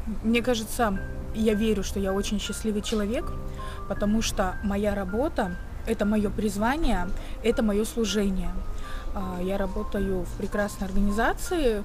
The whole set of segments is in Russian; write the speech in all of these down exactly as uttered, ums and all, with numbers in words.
Мне кажется, я верю, что я очень счастливый человек, потому что моя работа — это мое призвание, это мое служение. А, Я работаю в прекрасной организации.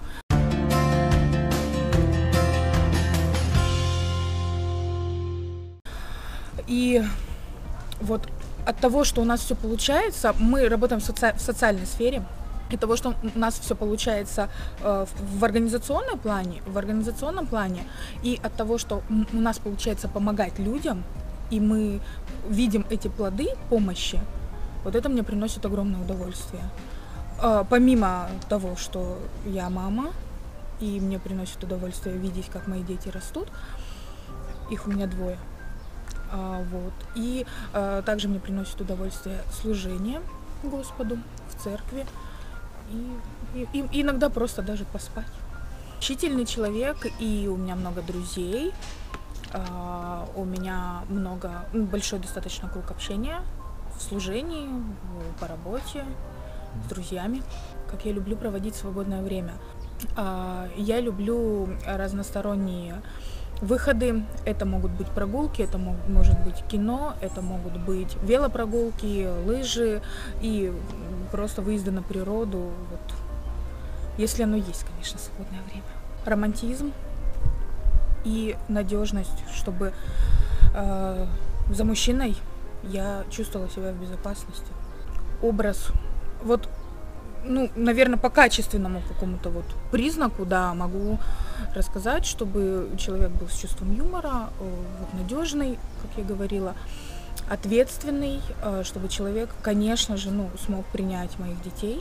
И вот от того, что у нас все получается, мы работаем в, соци- в социальной сфере. От того, что у нас все получается э, в в организационном плане, в организационном плане, и от того, что м- у нас получается помогать людям, и мы видим эти плоды помощи, вот это мне приносит огромное удовольствие. Э, помимо того, что я мама, и мне приносит удовольствие видеть, как мои дети растут, их у меня двое. А, вот. И а, также мне приносит удовольствие служение Господу в церкви и, и, и иногда просто даже поспать. Общительный человек, и у меня много друзей, а, у меня много, ну, большой достаточно круг общения в служении, в- по работе, с друзьями, как я люблю проводить свободное время. А, Я люблю разносторонние выходы. Это могут быть прогулки, это мог- может быть кино, это могут быть велопрогулки, лыжи и м, просто выезды на природу. Вот. Если оно есть, конечно, свободное время. Романтизм и надежность, чтобы э, за мужчиной я чувствовала себя в безопасности. Образ. Вот, ну, наверное, по качественному какому-то вот признаку, да, могу рассказать, чтобы человек был с чувством юмора, э, вот, надежный, как я говорила, ответственный, э, чтобы человек, конечно же, ну, смог принять моих детей,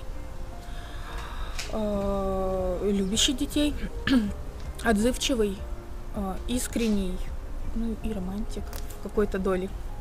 э, любящий детей, отзывчивый, э, искренний, ну и романтик в какой-то доле.